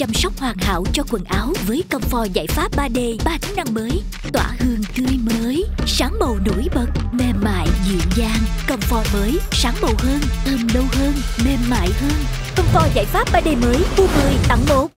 chăm sóc hoàn hảo cho quần áo với Comfort giải pháp 3D 3 tính năng mới. Tỏa hương tươi mới, sáng màu nổi bật, mềm mại dịu dàng. Comfort mới, sáng màu hơn, thơm lâu hơn, mềm mại hơn. Comfort giải pháp 3D mới, mua 10 tặng 1.